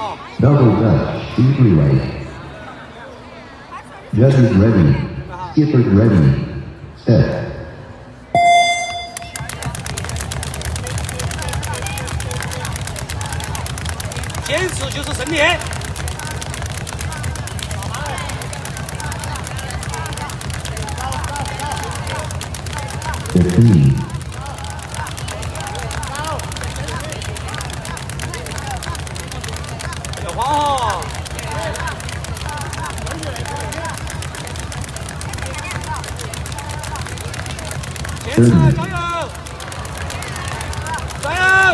Double Dutch, speed relay. Judges ready. Skippers ready. Set. 坚持就是胜利。别慌哦！坚持，加油！加油！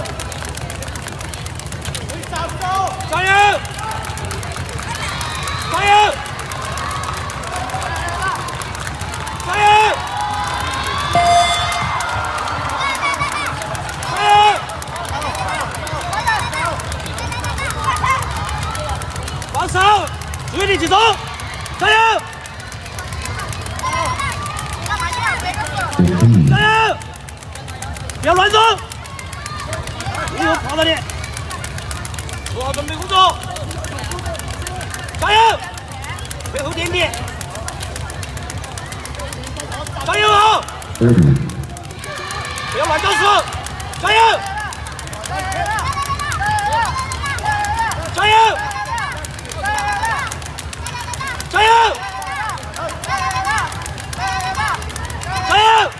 加油！加油！加油！加油！放手，注意力集中，加油！加油！不要乱动，没有跑到你。 做好准备工作，加油！背后点点，加油啊！不要乱倒数，加油！加油！加油！加油！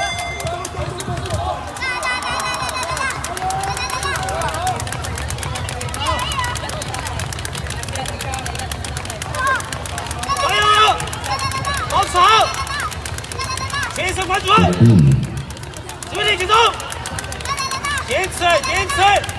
好，全神贯注，注意力集中，坚持，坚持。